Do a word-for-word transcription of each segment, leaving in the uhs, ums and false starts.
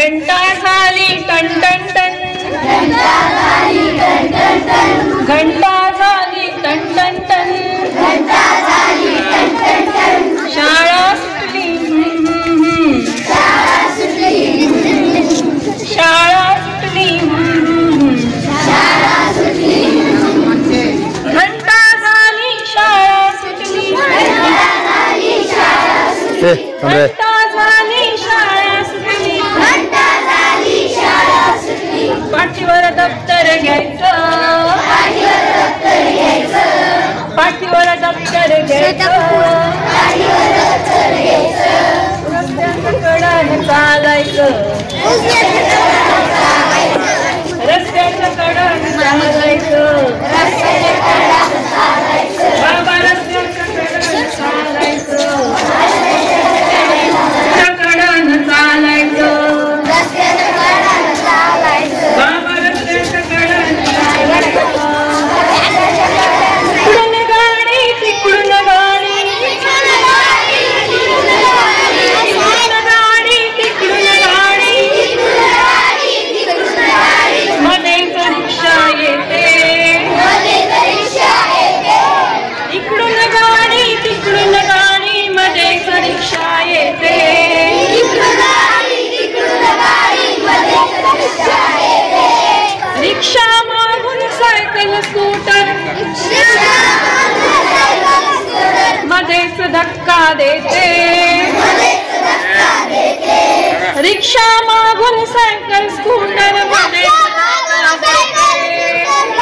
घंटा झाली ton ton ton, घंटा झाली टन टन टन, घंटा झाली टन टन टन, घंटा झाली टन टन टन, शाळा सुटली शाळा सुटली, शाळा सुटली, शाळा सुटली, घंटा झाली शाळा सुटली, घंटा झाली शाळा सुटली, घंटा झाली शाळा सुटली, घंटा झाली शाळा सुटली, पाठीवर दप्तर घ्यायचं, पाठीवर दप्तर घ्यायचं, पाठीवर दप्तर घ्यायचं, पाठीवर दप्तर घ्यायचं, रस्त्याचं कडानं चालायचं, रस्त्याच्या कडानं चालायचं, रस्त्याच्या कडानं चालायचं, बाबा रस्त्याच्या कडानं चालायचं, रस्त्याच्या कडानं चालायचं, रस्त्याच्या कडानं चालायचं, बाबा रस्त्याच्या कडानं चालायचं, इकडून गाडी तिकडून गाडी, इकडून गाडी तिकडून गाडी, मध्येच रिक्षा येते, इकडून गाडी तिकडून गाडी, मध्येच रिक्षा येते, रिक्षा मागून सायकल स्कूटर, मध्येच धक्का देते, रिक्षा मागून सायकल स्कूटर, मध्येच धक्का देते,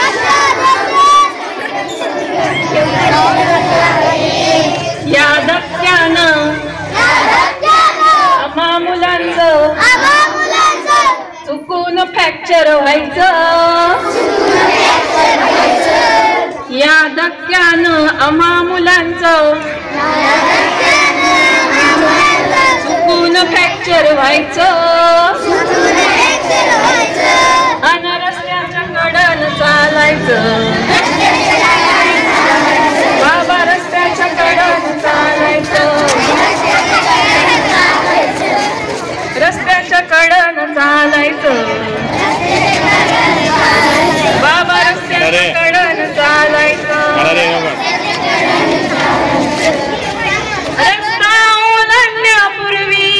या धक्क्यानं आम्हा मुलांचं चुकून फ्रॅक्चर व्हायचं, या धक्क्यानं आम्हा मुलांचं चुकून फ्रॅक्चर व्हायचं, अन रस्त्याच्या कडानं चालायचं, बाबा रस्त्याच्या कडानं चालायचं, रस्त्याच्या कडानं चालायचं, बाबा रस्त्याच्या कडानं चालायचं, रस्ता ओलांडण्यापूर्वी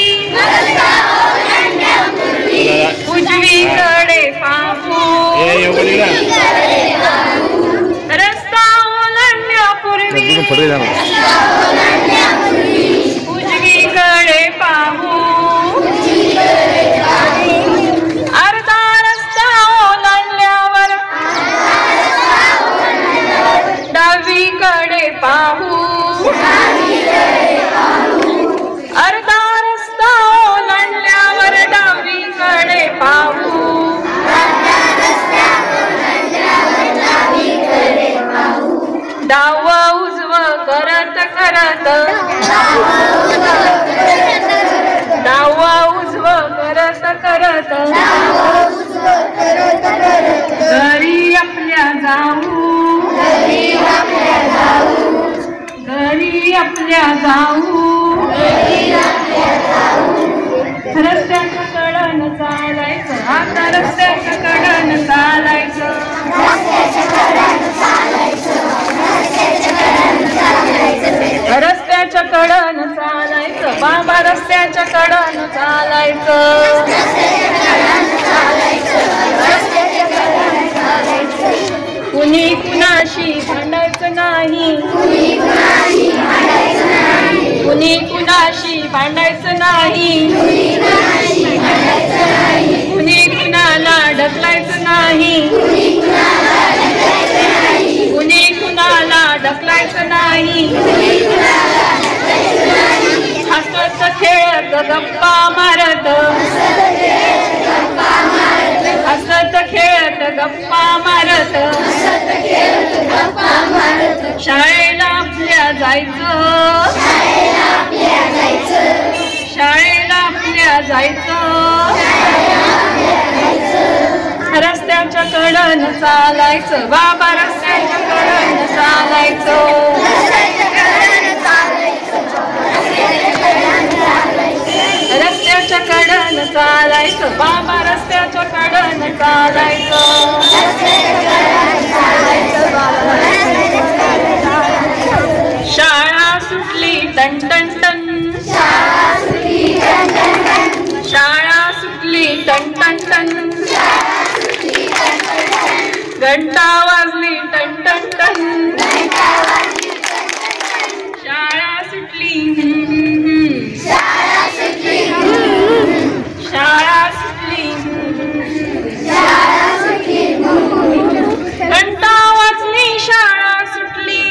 उजवीकडे पाहू, रस्ता ओलांडण्यापूर्वी उजवीकडे पाहू, अर्धा रस्ता ओलांडल्यावर डावीकडे पाहू, अर्धा रस्ता ओलांडल्यावर डावीकडे पाहू, डाव उजव करत करत, डाव उजव करत करत, घरी आपल्या जाऊ, घरी आपल्या जाऊ, रस्त्याच्या कडानं चालायचं, आता रस्त्याच्या कडानं चालायचं, रस्त्याच्या कडानं चालायचं, बाबा रस्त्याच्या कडानं चालायचं, कुणी कुणाशी भांडायचं नाही, कुणी कुणाशी भांडायचं नाही, कुणी कुणाला ढकलायचं नाही, कुणी कुणाला ढकलायचं नाही, हसत खेळत गप्पा मारत, हसत खेळत गप्पा मारत, शाळेला आपल्या जायचं, शाळेला आपल्या जायचं, रस्त्याच्या कडानं चालायचं, बाबा रस्त्याच्या कडानं चालायचं, रस्त्याच्या कडानं चालायचं, बाबा रस्त्याच्या कडेनं चालायचं. शाळा सुटली टन टन टन, शाळा सुटली टन टन टन, घंटा वाजली टन टन टन, शाळा सुटली शाळा सुटली घंटा वाजली शाळा सुटली,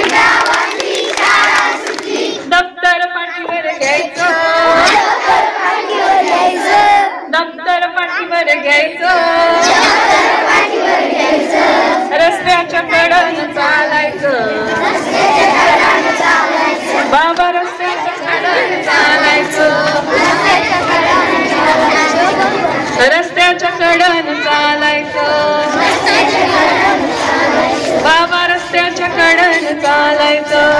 दप्तर पाठीवर घ्यायचं, दप्तर पाठीवर घ्यायचं, रस्त्याच्या कडेनं चालायचं. बाबा रस्त्याच्या कडेनं चालायचं, रस्त्याच्या कडेनं चालायचं. बाबा रस्त्याच्या कडेनं चालायचं.